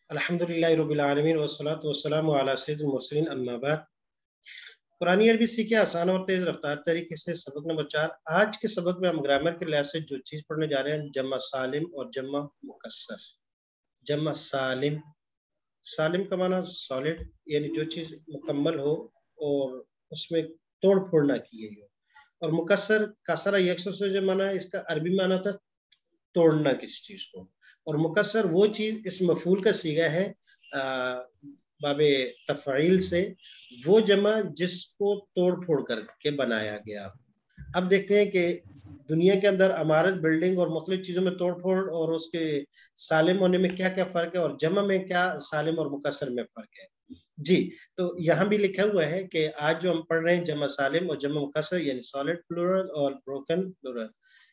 अल्हम्दुलिल्लाह रब्बिल आलमीन वस्सलातु वस्सलामु अला सय्यिदिल मुरसलीन अम्मा बाद। कुरानी अरबी सीखे आसान और तेज रफ्तार तरीके से। सबक नंबर 4। आज के सबक में हम ग्रामर के लिहाज से जो चीज पढ़ने जा रहे हैं, जमा सालिम और जमा मुकस्सर। जमा सालिम, सालिम का माना सॉलिड, यानी जो चीज मुकम्मल हो और उसमें तोड़ फोड़ ना की गई हो। और मुकस्सर कसरा यकसर से जो माना है, इसका अरबी माना था तोड़ना किसी चीज को। और मुकस्सर वो चीज, इस मफूल का सीगा है बाबे तफ़ईल से, वो जमा जिसको तोड़ फोड़ करके बनाया गया। अब देखते हैं कि दुनिया के अंदर इमारत, बिल्डिंग और मुख्तलिफ चीजों में तोड़ फोड़ और उसके सालिम होने में क्या क्या फर्क है, और जमा में क्या सालिम और मुकस्सर में फर्क है। जी, तो यहाँ भी लिखा हुआ है कि आज जो हम पढ़ रहे हैं जमा सालिम और जमा मुकस्सर, यानी सॉलिड प्लूरल और ब्रोकन प्लूरल।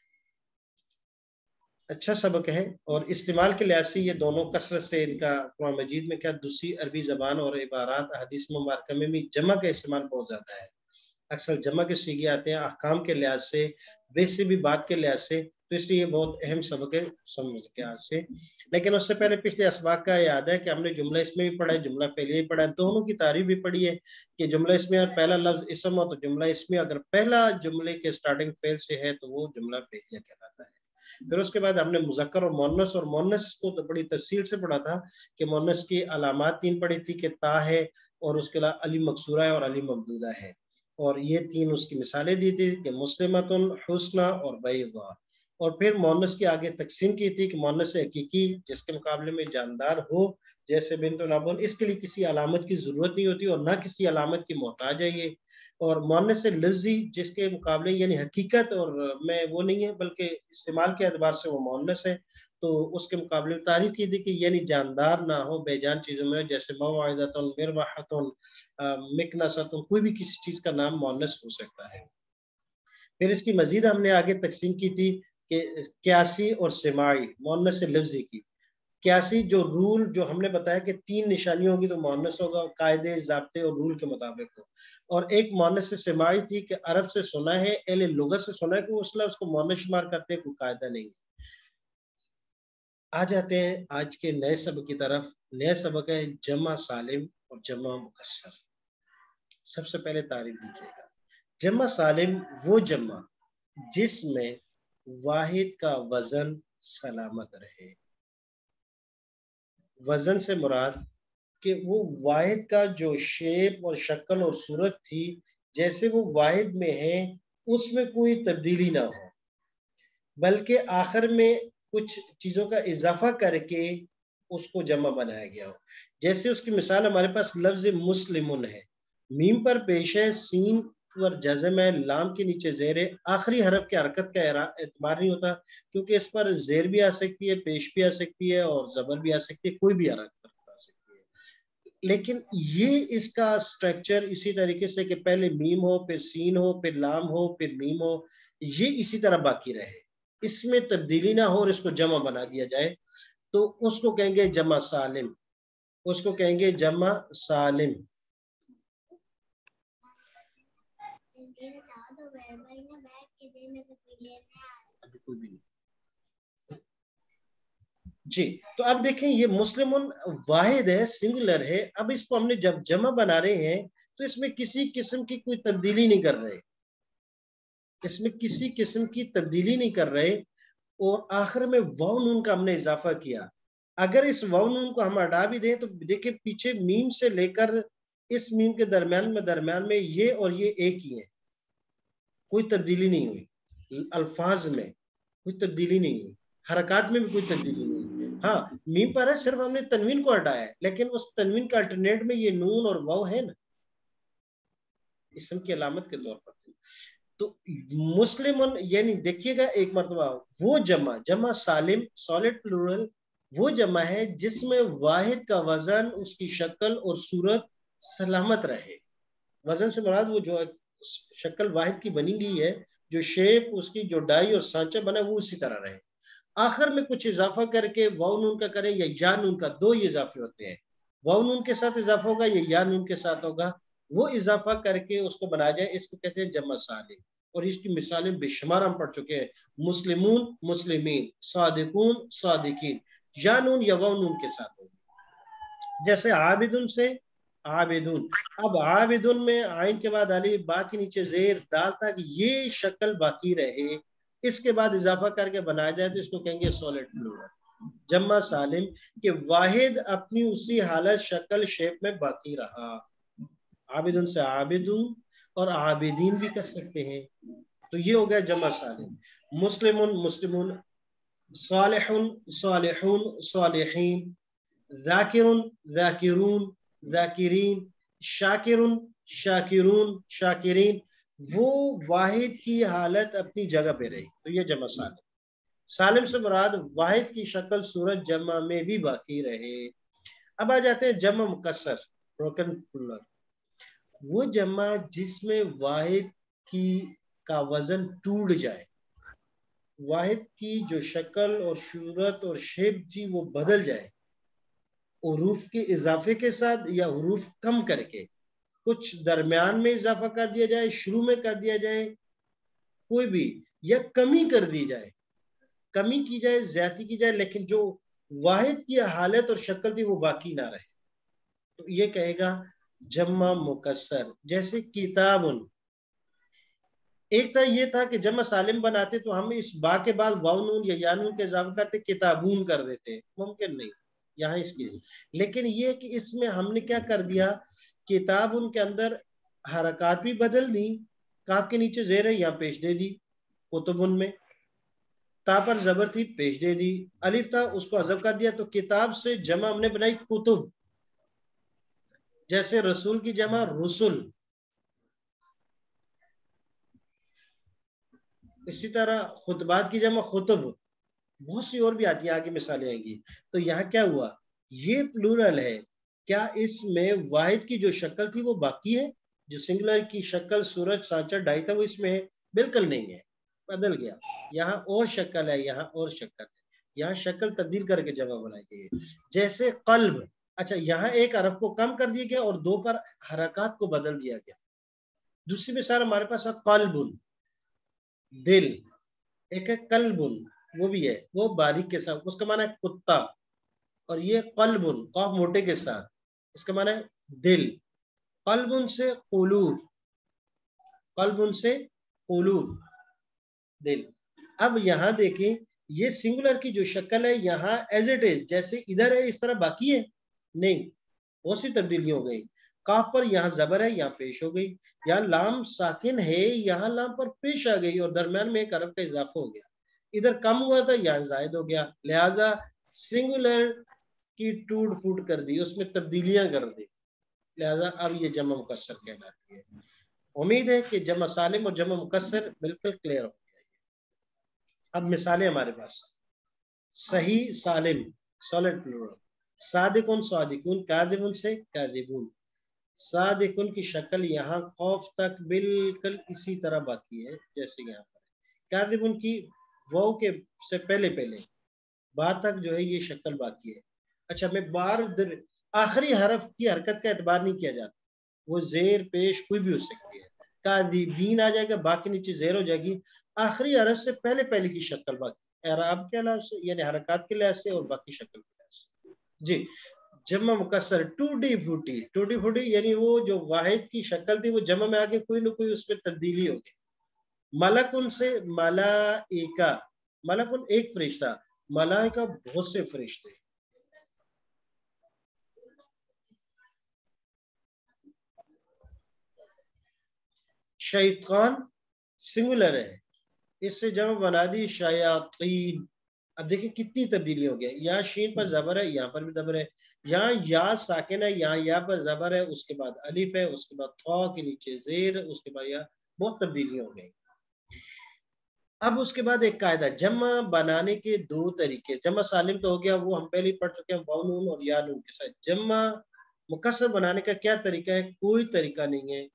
अच्छा सबक है और इस्तेमाल के लिहाज से ये दोनों कसरत से इनका कुरान मजीद में क्या दूसरी अरबी जबान और इबारात हदीस मुबारक में भी जमा का इस्तेमाल बहुत ज्यादा है। अक्सर जमा के सीखे आते हैं अहकाम के लिहाज से, वैसे भी बात के लिहाज से, तो इसलिए ये बहुत अहम सबक है समझ के आज से। लेकिन उससे पहले पिछले असबाक का याद है कि हमने जुमला इसमें भी पढ़ा है, जुमला फेलिया भी पढ़ा है, दोनों की तारीफ भी पढ़ी है कि जुमला इसमें और पहला लफ्ज इसम हो तो जुमला इसमें अगर पहला जुमले के स्टार्टिंग फेल से है तो वो जुमला फेलिया कहलाता है। फिर उसके बाद हमने मुज़क्कर और मोनस को तो बड़ी तफसील से पढ़ा था कि मोनस की अलामात 3 पढ़ी थी कि ता है और उसके अलावा अली मकसूरा है और अली ममदूदा है, और ये 3 उसकी मिसालें दी थी कि मुस्लिमतुन, हुस्ना और बैदा। और फिर मोनस की आगे तकसीम की थी कि मोनस हकीकी जिसके मुकाबले में जानदार हो, जैसे बिन्त नाबुन, इसके लिए किसी अलामत की जरूरत नहीं होती और ना किसी अलामत की मोहताज है ये। और मोनस लफ्जी जिसके मुकाबले यानी हकीकत और में वो नहीं है बल्कि इस्तेमाल के एतबार से वो मोनस है, तो उसके मुकाबले में तारीफ की थी कि यानी जानदार ना हो बेजान चीजों में, जैसे मौइज़तुन, मिरवाहतुन, मिकनसतुन, कोई भी किसी चीज का नाम मोनस हो सकता है। फिर इसकी मजीद हमने आगे तकसीम की थी कि क्यासी और सिमाई मोनस लफ्जी की। क्यासी जो रूल जो हमने बताया कि 3 निशानी होगी तो मोनस होगा, कायदे ज़ाब्ते और रूल के मुताबिक हो। और एक मोनस से सिमाई थी कि अरब से सुना है, एहले लुगत से सुना है कि उसला उसको मोनस शुमार करते हैं, कोई कायदा नहीं। आ जाते हैं आज के नए सबक की तरफ। नया सबक है जमा सालिम और जमा मुकस्सर। सबसे पहले तारीफ लिखिएगा। जमा सालिम वो जमा जिसमें वाहिद का वजन सलामत रहे। वजन से मुराद कि वो वाहिद का जो शेप और शक्ल और सूरत थी, जैसे वो वाहिद में है उसमें कोई तब्दीली ना हो, बल्कि आखिर में कुछ चीजों का इजाफा करके उसको जमा बनाया गया हो। जैसे उसकी मिसाल हमारे पास लफ्ज मुस्लिमुन है, मीम पर पेश है, सीन पर जज़म है, लाम के नीचे जेर है, आखिरी हरफ की हरकत का एतबार नहीं होता क्योंकि इस पर जेर भी आ सकती है, पेश भी आ सकती है और जबर भी आ सकती है, कोई भी हरकत आ सकती है। लेकिन ये इसका स्ट्रक्चर इसी तरीके से कि पहले मीम हो, फिर सीन हो, फिर लाम हो, फिर मीम हो, ये इसी तरह बाकी रहे, इसमें तब्दीली ना हो और इसको जमा बना दिया जाए, तो उसको कहेंगे जमा सालिम। उसको कहेंगे जमा सालिम। अभी कोई भी नहीं। जी, तो अब देखें ये मुस्लिमुन वाहिद है, सिंगुलर है। अब इसको हमने जब जमा बना रहे हैं तो इसमें किसी किस्म की कोई तब्दीली नहीं कर रहे, इसमें किसी किस्म की तब्दीली नहीं कर रहे। और आखिर में वाव नून का हमने इजाफा किया। अगर इस वाव नून को हम हटा भी दें तो देखिए पीछे मीम से लेकर इस मीम के दरमियान में ये और ये एक ही है, कोई तब्दीली नहीं हुई, अल्फाज में कोई तब्दीली नहीं हुई, हरकत में भी कोई तब्दीली नहीं हुई। हाँ, मीम पर है, सिर्फ हमने तनवीन को हटाया है, लेकिन उस तनवीन का अल्टरनेट में ये नून और वाव है ना, इसम की अलामत के तौर पर। तो मुस्लिम यानी देखिएगा एक मरतबा, वो जमा, जमा सालिम सॉलिड प्लूरल, वो जमा है जिसमें वाहिद का वजन, उसकी शक्ल और सूरत सलामत रहे। वजन से मुराद वो जो शक्ल वाहिद की बनी गई है, जो शेप उसकी, जो डाई और सांचा बना, वो उसी तरह रहे। आखिर में कुछ इजाफा करके वाव नून का करें या या नून का, दो ही इजाफे होते हैं, वाव नून के साथ इजाफा होगा या नून के साथ होगा, वो इजाफा करके उसको बनाया जाए, इसको कहते हैं जमा सालिम। और इसकी मिसालें बेशुमार हम पढ़ चुके हैं, मुस्लिमून, मुस्लिमीन, सादिकून, सादिकीन, या नून या वाव नून के साथ होगी। جیسے عابدن سے عابدون، اب عابدن میں عین کے بعد الف، با کے نیچے زیر، دال تک یہ شکل باقی رہے، اس کے بعد اضافہ کر کے بنایا جائے تو اس کو کہیں گے سالڈ پلورل، جمع سالم، کہ واحد اپنی اسی حالت شکل شیپ میں باقی رہا. عابدن سے عابدون اور عابدین بھی کر سکتے ہیں، تو یہ ہو گیا جمع سالم. مسلمون مسلمون، صالحون صالحون صالحین، ذاکرون ذاکرون ذاکرین، شاکرون شاکرون شاکرین، وہ واحد کی حالت اپنی جگہ پہ رہی، تو یہ جمع سالم. سالم سے مراد واحد کی شکل صورت جمع میں بھی باقی رہے. اب آ جاتے ہیں جمع مکسر بروکن پلر، وہ جمع جس میں واحد کی کا وزن ٹوٹ جائے، واحد کی جو شکل اور صورت اور شیپ جی وہ بدل جائے حروف کے اضافے کے ساتھ یا حروف کم کر کے، کچھ درمیان میں اضافہ کر دیا جائے، شروع میں کر دیا جائے کوئی بھی، یا کمی کر دی جائے، کمی کی جائے زیادتی کی جائے، لیکن جو واحد کی حالت اور شکل تھی وہ باقی نہ رہے، تو یہ کہے گا جمع مکسر. جیسے کتابن، ایک تو یہ تھا کہ جمع سالم بناتے تو ہم اس با کے بعد واو نون یا یا نون کے اضافہ کرتے کتابون کر دیتے، ممکن نہیں یہاں اس کی، لیکن یہ کہ اس میں ہم نے کیا کر دیا، کتاب ان کے اندر حرکات بھی بدل دی، کاف کے نیچے زیر ہے یہاں پیش دے دی، کتبن میں تا پر زبر تھی پیش دے دی، الف تھا اس کو حذف کر دیا، تو کتاب سے جمع ہم نے بنائی کتب. جیسے رسول کی جمع رسول، اسی طرح خطبات کی جمع خطب، بہت سی اور بھی آتی ہیں، آگے مثالیں آئیں گی. تو یہاں کیا ہوا، یہ پلورل ہے، کیا اس میں واحد کی جو شکل تھی وہ باقی ہے، جو سنگولر کی شکل صورت سانچہ ڈھائی تھا وہ اس میں ہے؟ بالکل نہیں ہے، بدل گیا. یہاں اور شکل ہے، یہاں اور شکل ہے، یہاں شکل تبدیل کر کے جمع بنائی گئی ہے. جیسے قلب، اچھا یہاں ایک حرف کو کم کر دیا گیا اور دو پر حرکات کو بدل دیا گیا. دوسری مثال ہمارے پاس ہے قلب، دل. ایک ہے قلب، وہ بھی ہے، وہ باریک کے ساتھ، اس کا معنی ہے کتا، اور یہ قلب قاف موٹے کے ساتھ، اس کا معنی ہے دل. قلب سے قلوب، قلب سے قلوب، دل. اب یہاں دیکھیں یہ سنگولر کی جو شکل ہے یہاں ایز اٹ از جیسے ادھر ہے اس طرح باقی ہے نہیں، بہت سی تبدیلی ہو گئی. کاف پر یہاں زبر ہے یہاں پیش ہو گئی، یہاں لام ساکن ہے یہاں لام پر پیش آ گئی اور درمیان میں ایک حرف کا اضافہ ہو گیا، ادھر کم ہوا تھا یہاں زائد ہو گیا، لہذا سنگولر کی ٹوٹ پھوٹ کر دی، اس میں تبدیلیاں کر دی، لہذا اب یہ جمع مکسر کہلاتی ہے. امید ہے کہ جمع سالم اور جمع مکسر بالکل کلیئر ہو گیا. اب مثالیں ہمارے پاس، صحیح سالم سالڈ پلورل، صادقون صادقون، کاذبون سے کاذبون. صادقون کی شکل یہاں قوف تک بالکل اسی طرح باقی ہے جیسے یہاں پر. کاذبون کی واو کے سے پہلے با تک جو ہے یہ شکل باقی ہے. اچھا میں آخری حرف کی حرکت کا اعتبار نہیں کیا جاتا، وہ زیر پیش کوئی بھی ہو سکتی ہے. کاذبین آ جائے گا، باقی نیچے زیر ہو جائے گی، آخری حرف سے پہلے کی شکل باقی، اعراب کے لحاظ سے یعنی حرکات کے لحاظ سے اور باقی شکل کے لحاظ سے. جی جمع مکسر ٹوٹی پھوٹی، ٹوٹی پھوٹی یعنی وہ جو واحد کی شکل تھی وہ جمع میں آگے کوئی نہ کوئی اس میں تبدیلی ہو گئی. ملکن سے ملائکہ، ملکن ایک فرشتہ، ملائکہ بہت سے فرشتے. شیطان سنگولر ہے، اس سے جمع بنا دی شیاطین. اب دیکھیں کتنی تبدیلی ہو گیا، یہاں شین پر زبر ہے یہاں پر بھی زبر ہے، یہاں یا ساکن ہے یہاں یا پر زبر ہے، اس کے بعد الف ہے، اس کے بعد تھا کے نیچے زیر، اس کے بعد یا، بہت تبدیلی ہو گئی. اب اس کے بعد ایک قاعدہ، جمع بنانے کے دو طریقے، جمع سالم تو ہو گیا وہ ہم پہلے پڑھ چکے ہیں واو نون اور یا نون کے ساتھ. جمع مکسر بنانے کا کیا طریقہ ہے؟ کوئی طریقہ نہیں ہے،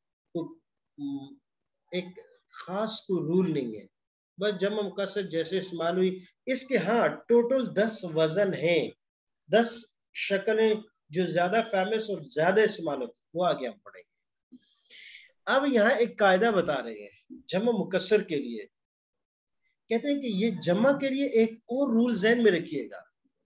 ایک خاص کوئی رول نہیں ہے، بس جمع مکسر جیسے استعمال ہوئی. اس کے ہاں ٹوٹل 10 وزن ہیں، 10 شکلیں جو زیادہ فیمس اور زیادہ استعمال ہوتی وہ آگے ہم پڑھیں گے. اب یہاں ایک قاعدہ بتا رہے ہیں جمع مکسر کے لیے، کہتے ہیں کہ یہ جمع کے لیے ایک اور رول ذہن میں رکھیے گا،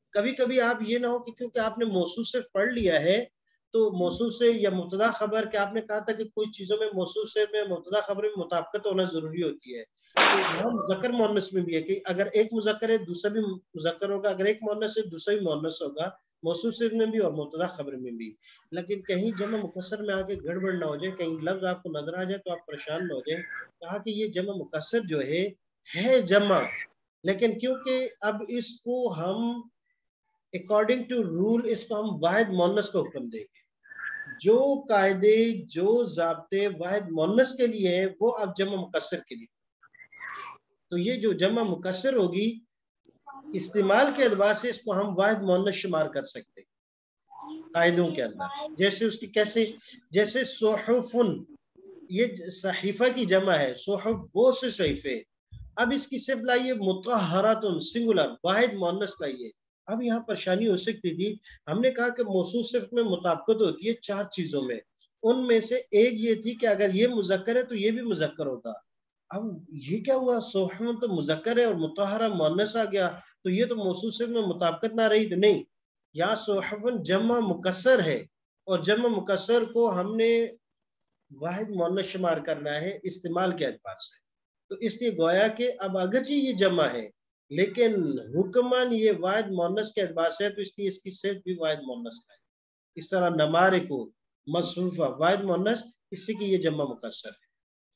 کبھی کبھی آپ یہ نہ ہو کہ کیونکہ آپ نے موصول صرف پڑھ لیا ہے تو موصول سے یا مبتدا خبر کہ آپ نے کہا تھا کہ کچھ چیزوں میں موصول سے میں مبتدا خبر میں مطابقت ہونا ضروری ہوتی ہے، تو یہاں مذکر مؤنث میں بھی ہے کہ اگر ایک مذکر ہے دوسرا بھی مذکر ہوگا، اگر ایک مؤنث ہے دوسرا بھی مؤنث ہوگا، موصول صرف میں بھی اور مبتدا خبر میں بھی. لیکن کہیں جمع مکسر میں آگے گڑبڑ نہ ہو جائے، کہیں لفظ آپ کو نظر آ جائے تو آپ پریشان نہ ہو جائیں. کہا کہ یہ جمع مکسر جو ہے جمع، لیکن کیونکہ اب اس کو ہم اکارڈنگ ٹو رول اس کو ہم واحد مؤنث کا حکم دیں گے. جو قاعدے جو ضابطے واحد مؤنث کے لیے ہیں وہ اب جمع مکسر کے لیے. تو یہ جو جمع مکسر ہوگی استعمال کے اعتبار سے اس کو ہم واحد مؤنث شمار کر سکتے قاعدوں کے اندر. جیسے اس کی کیسے، جیسے صحفن، یہ صحیفہ کی جمع ہے، صحف بہت سے صحیفے. اب اس کی صرف لائیے مطہراتن سنگولر واحد مؤنث لائیے. اب یہاں پریشانی ہو سکتی تھی، ہم نے کہا کہ موصول صرف میں مطابقت ہوتی ہے 4 چیزوں میں، ان میں سے ایک یہ تھی کہ اگر یہ مذکر ہے تو یہ بھی مذکر ہوتا. اب یہ کیا ہوا، صحفن تو مذکر ہے اور مطہرہ مؤنث آ گیا، تو یہ تو موصول صرف میں مطابقت نہ رہی. تو نہیں، یا صحفن جمع مکسر ہے اور جمع مکسر کو ہم نے واحد مؤنث شمار کرنا ہے استعمال کے اعتبار سے. تو اس لیے گویا کہ اب اگرچہ یہ جمع ہے لیکن حکماً یہ واحد مؤنث کے اعتبار سے ہے، تو اس لیے اس کی صرف بھی واحد مؤنث کا ہے. اس طرح نمارکو مصروفہ واحد مؤنث، اس سے کہ یہ جمع مکسر ہے.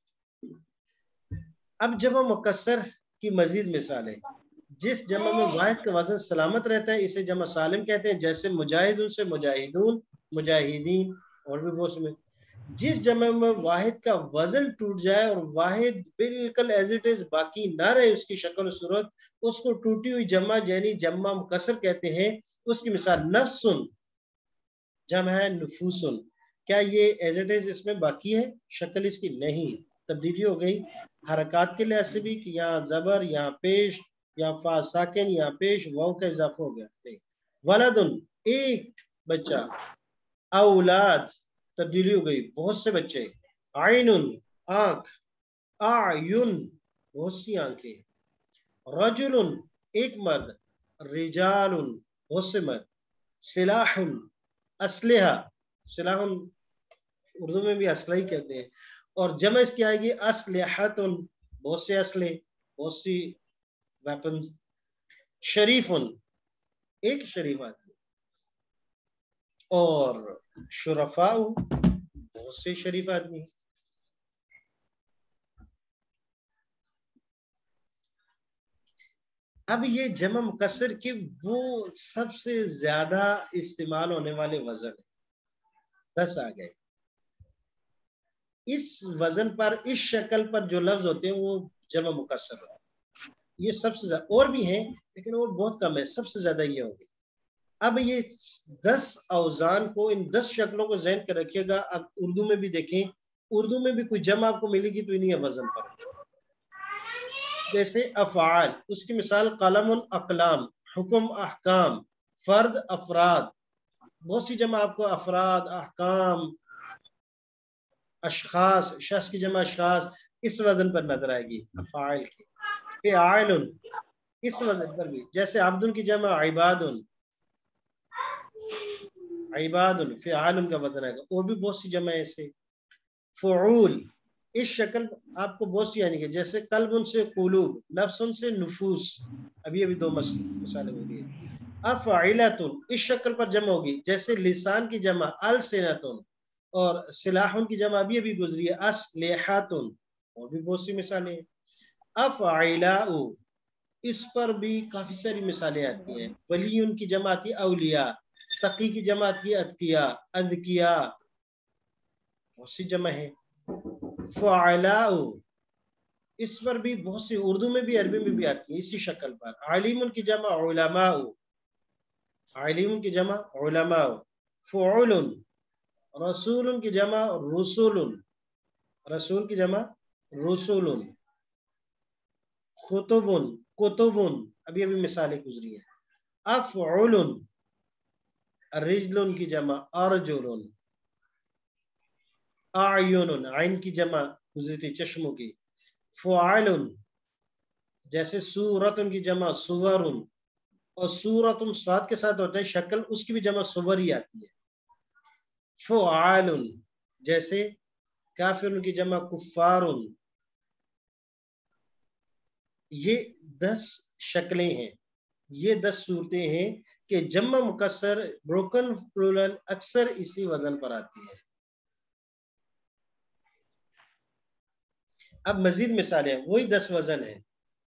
اب جمع مکسر کی مزید مثالیں، جس جمع میں واحد کا وزن سلامت رہتا ہے اسے جمع سالم کہتے ہیں. جیسے مجاہدون سے مجاہدون، مجاہدین، اور بھی بہت سے. جس جمع میں واحد کا وزن ٹوٹ جائے اور واحد بالکل ایز اٹ از باقی نہ رہے اس کی شکل و صورت، اس کو ٹوٹی ہوئی جمع یعنی جمع مکسر کہتے ہیں. اس کی مثال نفسن جمع ہے نفوسن، کیا یہ ایز اٹ از اس میں باقی ہے شکل اس کی؟ نہیں، تبدیلی ہو گئی. حرکات کے لحاظ سے بھی کہ یہاں زبر، یہاں پیش، یہاں فا ساکن، یہاں پیش، واو کا اضافہ ہو گیا. نہیں. ولدن ایک بچہ، اولاد تبدیلی ہو گئی بہت سے بچے. عین آنکھ، اعین بہت سی آنکھیں. رجل ایک مرد، رجال بہت سے مرد. سلاح اسلحہ، سلاح اردو میں بھی اسلحہ ہی کہتے ہیں، اور جمع اس کی آئے گی اسلحۃ بہت سے اسلحے، بہت سی ویپنز. شریف ایک شریف آدمی، اور شرفاء بہت سے شریف آدمی. اب یہ جمع مکسر کے وہ سب سے زیادہ استعمال ہونے والے وزن 10 آ گئے. اس وزن پر، اس شکل پر جو لفظ ہوتے ہیں وہ جمع مکسر ہوتے ہیں. یہ سب سے زیادہ، اور بھی ہیں لیکن وہ بہت کم ہے، سب سے زیادہ یہ ہوگی. اب یہ 10 اوزان کو، ان 10 شکلوں کو ذہن کر رکھیے گا. اب اردو میں بھی دیکھیں، اردو میں بھی کوئی جمع آپ کو ملے گی تو انہی ہے وزن پر. جیسے افعال، اس کی مثال قلم اقلام، حکم احکام، فرد افراد. بہت سی جمع آپ کو افراد، احکام، اشخاص، شخص کی جمع اشخاص اس وزن پر نظر آئے گی افعال کی. فعال اس وزن پر بھی، جیسے عبد کی جمع عباد، عباد فعال کا وزن آئے گا. اور بھی بہت سی جمع ایسے. فعول اس شکل آپ کو بہت سی آنے گی، جیسے قلب ان سے قلوب، نفس ان سے نفوس. ابھی دو مثالیں ہو گئی. افعلۃ اس شکل پر جمع ہوگی، جیسے لسان کی جمع السنۃ، اور سلاح کی جمع ابھی گزری ہے اسلحۃ. اور بھی بہت سی مثالیں. افعلاء اس پر بھی کافی ساری مثالیں آتی ہیں. ولی ان کی جمع آتی ہے اولیاء، تقی کی جمع آتی ہے اتقیاء، اذکیاء، بہت سی جمع ہے. فعلاء اس پر بھی بہت سی اردو میں بھی عربی میں بھی آتی ہے اسی شکل پر. عالم کی جمع علماء، عالم کی جمع علماء. فعول رسول کی جمع رسول، رسول کی جمع رسول. خطب کتب ابھی مثالیں گزری ہیں. افعل رجل کی جمع ارجل. اعین عین کی جمع گزری تھی چشموں کی. فعال جیسے سورت کی جمع سور. اور سورۃ صاد کے ساتھ ہوتا ہے شکل، اس کی بھی جمع صور ہی آتی ہے. فعال جیسے کافر کی جمع کفار. یہ 10 شکلیں ہیں، یہ 10 صورتیں ہیں کہ جمع مکسر بروکن پلورل اکثر اسی وزن پر آتی ہے. اب مزید مثالیں، وہی 10 وزن ہیں،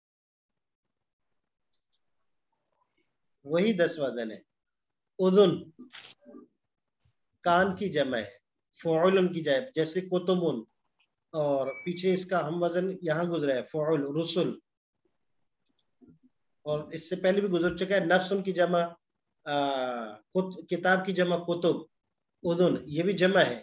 وہی 10 وزن ہے. اذن کان کی جمع ہے، فعول کی جمع جیسے کتبن، اور پیچھے اس کا ہم وزن یہاں گزرا ہے فعول رسل، اور اس سے پہلے بھی گزر چکا ہے. نفس کی جمع کتاب کی جمع کتب، اذن یہ بھی جمع ہے.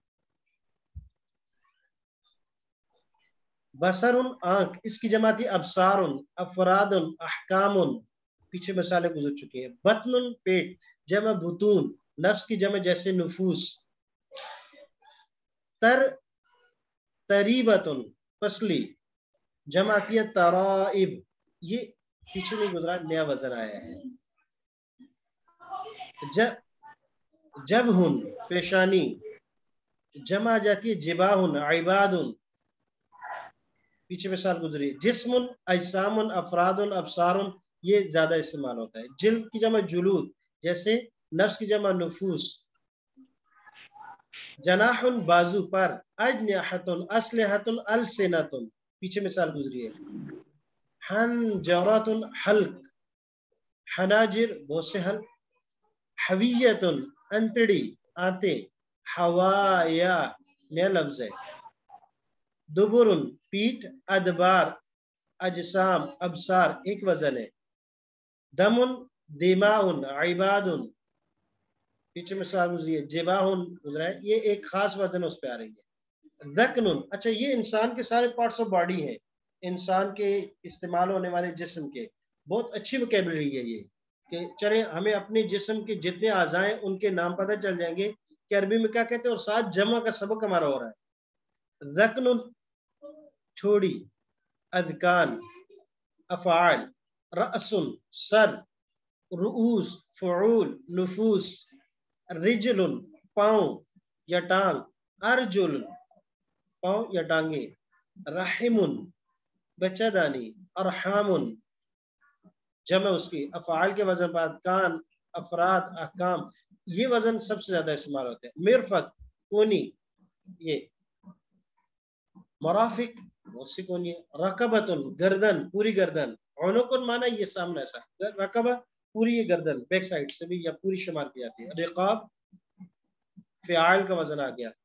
بصر آنکھ، اس کی جمع تھی ابصار. افراد احکام، پیچھے مثالیں گزر چکی ہیں. بطن پیٹ، جمع بطون. نفس کی جمع جیسے نفوس. تریبت پسلی، جمع آتی ہے ترائب. یہ پیچھے نہیں گزرا، نیا وزن آیا ہے. جبہن پیشانی، جمع آ جاتی ہے جباہن عباد. پیچھے مثال گزری. جسم اجسام افراد ابصار، یہ زیادہ استعمال ہوتا ہے. جلد کی جمع جلود، جیسے نفس کی جمع نفوس. جناح بازو پر. اجنحۃ اسلحۃ السنۃ، پیچھے مثال گزری ہے. حنجرۃ حلق. حناجر بہت سے حلق. حویۃ انتڑی آتے. حوایا نیا لفظ ہے. دبر پیٹ. ادبار اجسام ابصار ایک وزن ہے. دمن دماء عباد، پیچھے مثال گزری ہے. جباہن گزرا ہے، یہ ایک خاص وزن اس پہ آ رہی ہے. ذکن، اچھا یہ انسان کے سارے پارٹس آف باڈی ہیں، انسان کے استعمال ہونے والے جسم کے. بہت اچھی وکیبلری ہے یہ، کہ چلیں ہمیں اپنے جسم کے جتنے اعضاء ہیں ان کے نام پتہ چل جائیں گے کہ عربی میں کیا کہتے ہیں، اور ساتھ جمع کا سبق ہمارا ہو رہا ہے. ذکن چھوڑی. اذکان افعال. رأس سر. رؤوس فعول. نفوس. رجل پاؤں یا ٹانگ. ارجل پاؤں یا ٹانگیں. رحم بچہ دانی. ارحام جمع اس کی. افعال کے وزن بعد کان افراد احکام، یہ وزن سب سے زیادہ استعمال ہوتے ہیں. مرفق کونی، یہ. مرافق بہت سی کونی ہے. رقبۃ گردن پوری گردن. عنق مانا یہ سامنے ایسا. رقبہ پوری یہ گردن بیک سائڈ سے بھی یا پوری شمال کی جاتی ہے. رقاب فعال کا وزن آ گیا.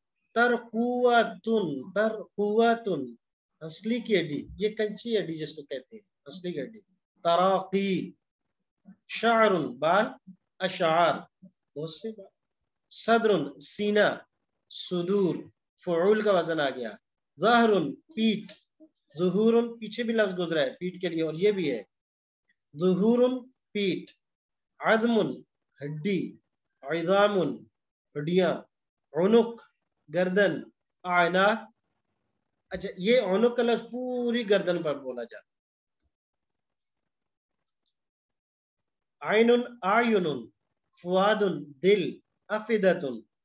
ترقوتن ہنسلی کی ہڈی، یہ کنچی ہڈی جس کو کہتے ہیں ہنسلی کی ہڈی. تراقی. شعر بال. اشعار بہت سے بال. صدر سینہ. صدور فعول کا وزن آ گیا. ظہر پیٹ. ظہور پیچھے بھی لفظ گزرا ہے پیٹ کے لیے، اور یہ بھی ہے. ظہور پیٹ. عظم ہڈی. عظام ہڈیاں. عنق گردن. اعناق، اچھا یہ عنق کا لفظ پوری گردن پر بولا جاتا. عین اعین. فؤاد دل. افئدۃ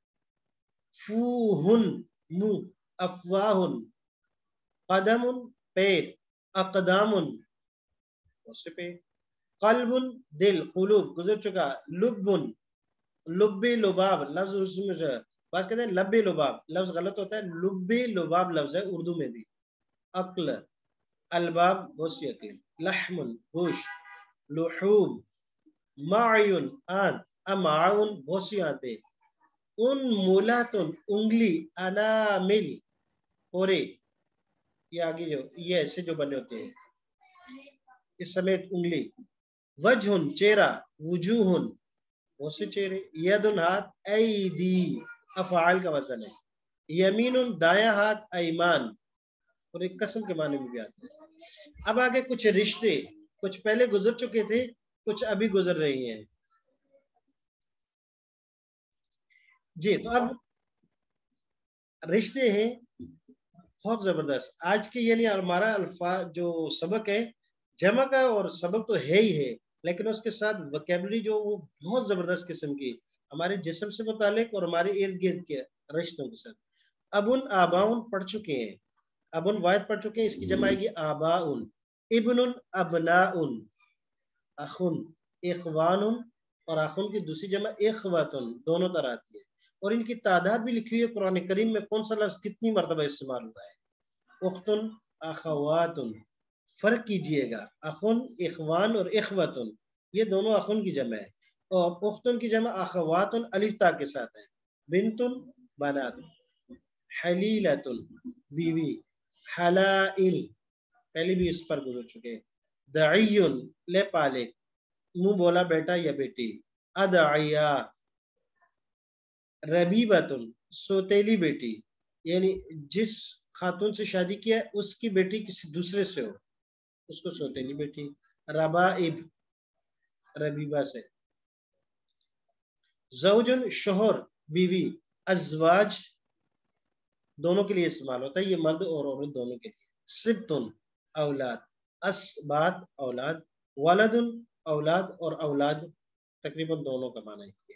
فوہن منہ. افواہن. قدم پیر. اقدام پیر. قلب دل. قلوب گزر چکا. لب لبی لباب لفظ اس میں سے بات کہتے ہیں. لبی لباب لفظ غلط ہوتا ہے، لبی لباب لفظ ہے اردو میں بھی. عقل الباب بہت سی عقل. لحم گوشت. لحوم. معین آنت. امعاؤن بہت سی آنتیں. ان مولاتن انگلی. انامل پورے، یہ آگے جو یہ ایسے جو بنے ہوتے ہیں اس سمیت انگلی. وجہن چہرہ. وجوہن بہت سے چہرے. یدن ہاتھ. ایدی افعال کا وزن ہے. یمین دایاں ہاتھ. ایمان، اور ایک قسم کے معنی میں بھی آتے ہیں. اب آگے کچھ رشتے، کچھ پہلے گزر چکے تھے، کچھ ابھی گزر رہی ہیں. جی تو اب رشتے ہیں بہت زبردست. آج کے یعنی ہمارا الفاظ جو سبق ہے جمع کا، اور سبق تو ہے ہی ہے، لیکن اس کے ساتھ وکیبلری جو وہ بہت زبردست قسم کی ہمارے جسم سے متعلق اور ہمارے ارد گرد کے رشتوں کے ساتھ. ابن آباؤن پڑھ چکے ہیں, ابن واحد پڑھ چکے ہیں, اس کی جمع آئے گی آباؤن. ابن ابناؤن, اخن اخوان, اور اخن کی دوسری جمع اخواتن, دونوں طرح آتی ہے. اور ان کی تعداد بھی لکھی ہوئی ہے قرآن کریم میں کون سا لفظ کتنی مرتبہ استعمال ہوا ہے. اختن اخواتن, فرق کیجئے گا, اخن اخوان اور اخواتن یہ دونوں اخن کی جمع ہے, اور اختن کی جمع اخواتن الف تا کے ساتھ ہے. بنتن بنات, حلیلتن بیوی, حلائل پہلی بھی اس پر گزر چکے. دعیون لے پالے, منہ بولا بیٹا یا بیٹی. ادعیا, ربیبتن سوتیلی بیٹی, یعنی جس خاتون سے شادی کیا ہے اس کی بیٹی کسی دوسرے سے ہو اس کو سوتیلی بیٹی. ربائب ربیبہ سے. زوجن شوہر بیوی. ازواج دونوں کے لیے استعمال ہوتا ہے, یہ مرد اور عورت دونوں کے لیے. سبتن اولاد, اسبات اولاد, ولدن اولاد, اور اولاد تقریباً دونوں کا معنی ہے.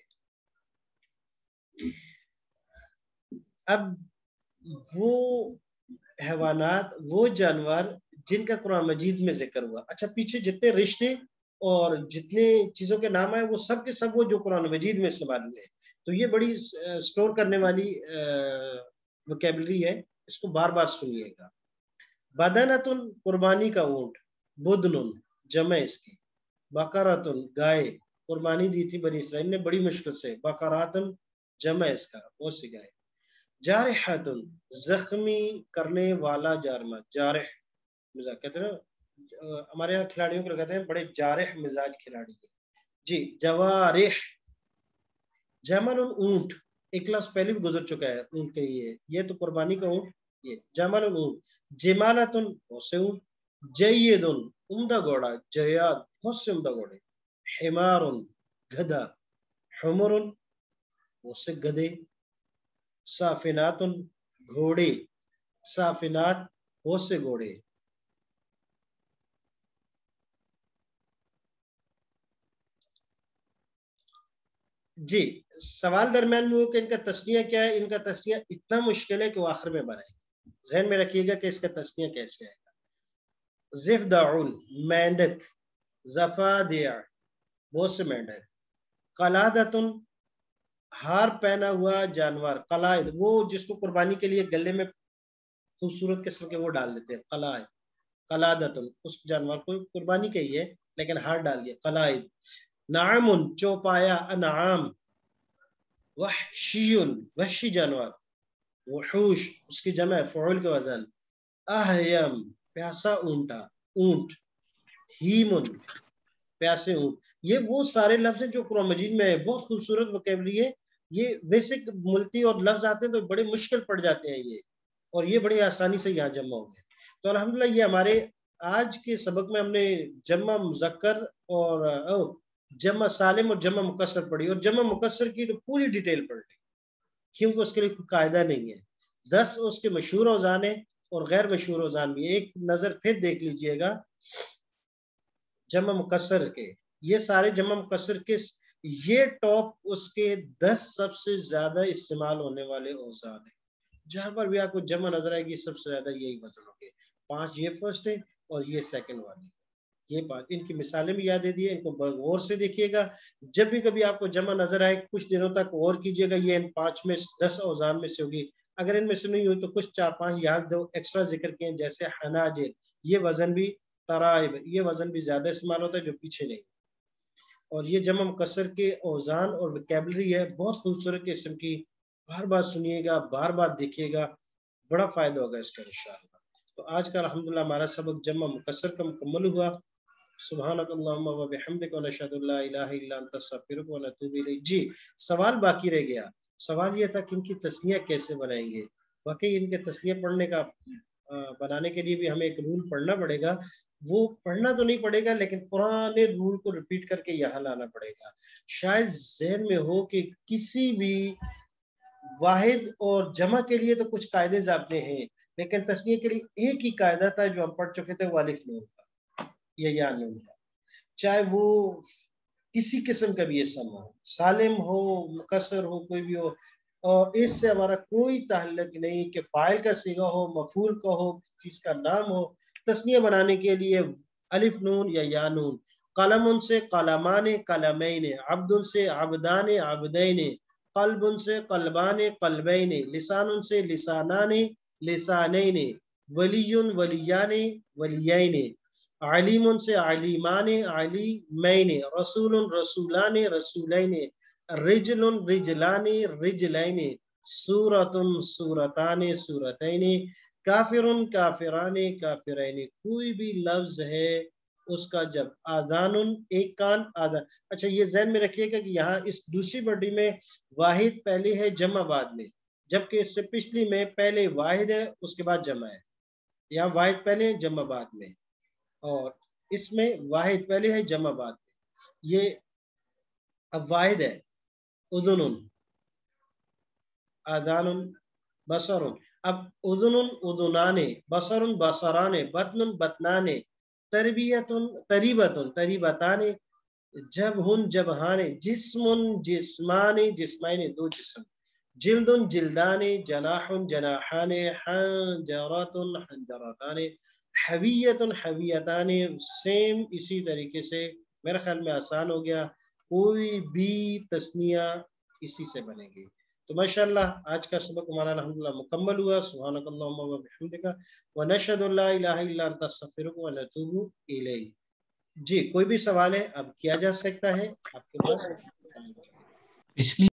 اب وہ حیوانات, وہ جانور جن کا قرآن مجید میں ذکر ہوا, اچھا پیچھے جتنے رشتے اور جتنے چیزوں کے نام آئے وہ سب کے سب وہ جو قرآن مجید میں استعمال ہوئے, تو یہ بڑی سٹور کرنے والی وکیبلری ہے, اس کو بار بار سنیے گا. بدنتن قربانی کا اونٹ. بدنن جمع اس کی. بقراتن گائے, قربانی دی تھی بنی اسرائیل نے بڑی مشکل سے. بقراتن جمع اس کا, بہت سی گائے. جارحتن زخمی کرنے والا جارمہ. جارح مزاج کہتے ہیں نا, ہمارے یہاں کھلاڑیوں کو کہتے ہیں بڑے جارح مزاج کھلاڑی ہے جی. جوارح جمل اونٹ, ایک لفظ پہلے بھی گزر چکا ہے اونٹ کے, یہ تو قربانی کا اونٹ. یہ جمل اونٹ. جمالتن بہت سے اونٹ. جیدن عمدہ گھوڑا. جیاد بہت سے عمدہ گھوڑے. حمارن گدھا. حمرن بہت سے گدھے. صافناتن گھوڑے. صافنات بہت سے گھوڑے. جی سوال درمیان میں ہو کہ ان کا تسنیہ کیا ہے. ان کا تسنیہ اتنا مشکل ہے کہ وہ آخر میں بنائیں, ذہن میں رکھیے گا کہ اس کا تسنیہ کیسے آئے گا. زفدعن مینڈک. زفادع بہت سے مینڈک. قلادتن ہار پہنا ہوا جانور. قلائد وہ جس کو قربانی کے لیے گلے میں خوبصورت قسم کے وہ ڈال دیتے ہیں. قلائد قلادتن اس جانور کو قربانی کے ہی ہے لیکن ہار ڈال دیا. قلائد. نعمن چوپایا. انعام. وحشیون وحشی جانور. وحوش اس کی جمع فعول کے وزن. احیم پیاسا اونٹا اونٹ. ہیمن پیاسے اونٹ. یہ وہ سارے لفظ ہیں جو قرآن مجید میں ہے, بہت خوبصورت وکیبلری ہے. یہ بیسک ملتی اور لفظ آتے ہیں تو بڑے مشکل پڑ جاتے ہیں یہ, اور یہ بڑی آسانی سے یہاں جمع ہو گئے. تو الحمدللہ یہ ہمارے آج کے سبق میں ہم نے جمع مذکر اور جمع سالم اور جمع مکسر پڑھی, اور جمع مکسر کی تو پوری ڈیٹیل پڑھ لی کیونکہ اس کے لیے کوئی قاعدہ نہیں ہے. 10 اس کے مشہور اوزان ہیں اور غیر مشہور اوزان بھی. ایک نظر پھر دیکھ لیجئے گا جمع مکسر کے, یہ سارے جمع مکسر کے یہ ٹاپ اس کے 10 سب سے زیادہ استعمال ہونے والے اوزان ہیں. جہاں پر بھی آپ کو جمع نظر آئے گی سب سے زیادہ یہی وزن ہوں گے. 5 یہ فرسٹ ہے اور یہ سیکنڈ والی. یہ بات ان کی مثالیں بھی یاد دے دیے, ان کو غور سے دیکھیے گا. جب بھی کبھی آپ کو جمع نظر آئے کچھ دنوں تک غور کیجیے گا, یہ ان 5 میں 10 اوزان میں سے ہوگی. اگر ان میں سے نہیں ہوئی تو کچھ 4-5 یاد دو ایکسٹرا ذکر کیے, جیسے حناجر, یہ وزن بھی. ترائب یہ وزن بھی زیادہ استعمال ہوتا ہے جو پیچھے نہیں. اور یہ جمع مکسر کے اوزان اور وکیبلری ہے بہت خوبصورت قسم کی. بار بار سنیے گا, بار بار دیکھیے گا, بڑا فائدہ ہوگا اس کا انشاءاللہ. تو آج کا الحمدللہ ہمارا سبق جمع مکسر کا مکمل ہوا. سبحانک اللہم و بحمدک و نشہد لا الہ الا انت نستغفرک و نتوب الیک. جی سوال باقی رہ گیا. سوال یہ تھا کہ ان کی تسنیہ کیسے بنائیں گے. واقعی ان کے تسنیہ پڑھنے کا بنانے کے لیے بھی ہمیں ایک رول پڑھنا پڑے گا. وہ پڑھنا تو نہیں پڑے گا لیکن پرانے رول کو ریپیٹ کر کے یہاں لانا پڑے گا. شاید ذہن میں ہو کہ کسی بھی واحد اور جمع کے لیے تو کچھ قاعدے ضابطے ہیں, لیکن تسنیہ کے لیے ایک ہی قاعدہ تھا جو ہم پڑھ چکے تھے, وہ الف نون کا یا یا نون کا. چاہے وہ کسی قسم کا بھی اسم ہو، سالم ہو، مکسر ہو، کوئی بھی ہو، اور اس سے ہمارا کوئی تعلق نہیں کہ فاعل کا صیغہ ہو، مفعول کا ہو، چیز کا نام ہو۔ تثنیہ بنانے کے لیے الف نون یا نون۔ قلم سے قلمان قلمین، عبد سے عبدان عبدین، قلب سے قلبان قلبین، لسان سے لسانان لسانین، ولی ولیان ولیین، علیم سے علیمان علیمین، رسول رسولان رسولین، رجل رجلان رجلین، سورۃ سورتان سورتین، کافر کافران کافرین۔ کوئی بھی لفظ ہے اس کا جب آذان ایک کان آذان، اچھا یہ ذہن میں رکھیے گا کہ یہاں اس دوسری بڑی میں واحد پہلے ہے جمع بعد میں، جبکہ اس سے پچھلی میں پہلے واحد ہے اس کے بعد جمع ہے۔ یہاں واحد پہلے جمع بعد میں، اور اس میں واحد پہلے ہے جمع بعد میں۔ یہ اب واحد ہے، اذن آذان بصر، اب اذن اذنان، بصر بصران، بطن بطنان، تربیت تریبت تریبتان، جبہ جبہان، جسم جسمان جسمین، دو جسم، جلد جلدان، جناح جناحان، حنجرات حنجرتان، حویت حویتان، سیم اسی طریقے سے میرے خیال میں آسان ہو گیا، کوئی بھی تثنیہ اسی سے بنے گی۔ تو ماشاءاللہ آج کا سبق ہمارا الحمدللہ مکمل ہوا۔ سبحانک اللہم و بحمدک ونشہد ان لا الہ الا انت نستغفرک ونتوب الیک۔ جی کوئی بھی سوال ہے اب کیا جا سکتا ہے آپ کے پاس؟ پچھلی